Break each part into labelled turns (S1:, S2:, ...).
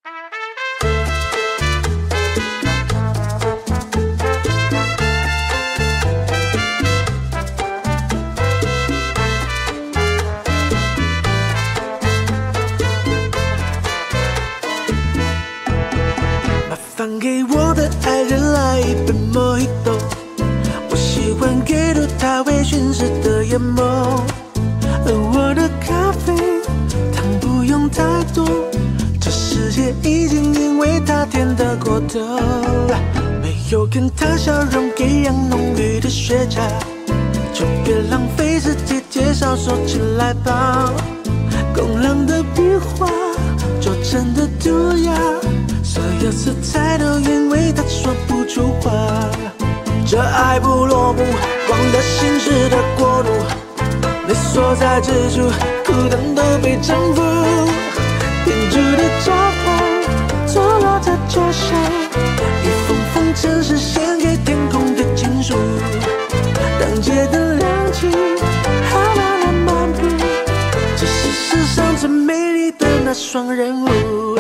S1: 麻烦给我的爱人来一杯 Mojito， 我喜欢给入它微醺时的眼眸。而我的咖啡糖不用太多，这世界已经因为它甜得过头。没有跟它笑容一样浓郁的雪茄，就别浪费时间介绍，说起来吧。工郎的笔画做成的涂鸦，所有色彩都因为他说不出话。这爱不落幕，光的心事的国度，你所在之处，孤单都被征服。天主的招牌坐落在桌上，一封封城市献给天空的情书。当街的亮起，好慢的漫步，这是世上最美丽的那双人舞。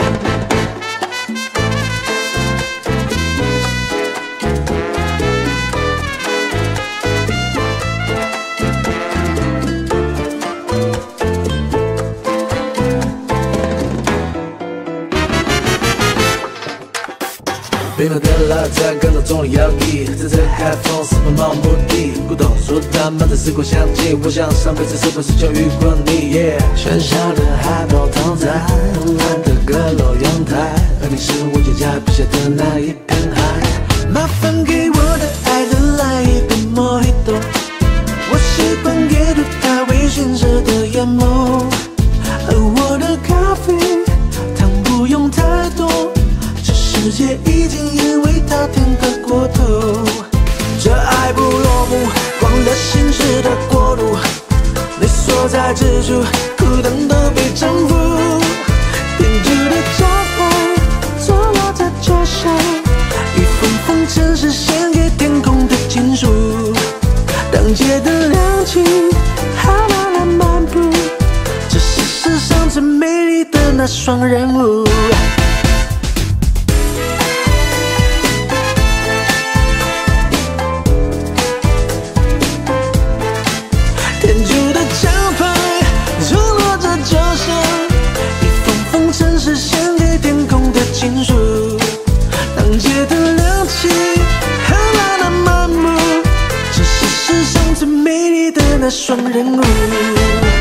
S2: 冰冷的拉赞，感到重力摇曳，在这海风四方漫无目的，古董书摊满载时光香气，我想上辈子是不是就遇过你？喧嚣的海报躺在蓝的阁楼阳台，而你是我眼下笔下的那一片海。
S1: 麻烦给我的爱人来一杯 Mojito， 我习惯给入它微醺时的眼眸。而我的咖啡糖不用太多，世界已经因为它甜得过头。这爱不落幕，光的心事的国度，你所在之处，孤单都被征服。天主的招牌坐落在桌上，一封封城市献给天空的情书。当街的亮起，好慢的漫步，这是世上最美丽的那双人舞。天主的招牌坐落在桌上，一封封城市献给天空的情书。当街的亮起，很慢的漫步，这是世上最美丽的那双人舞。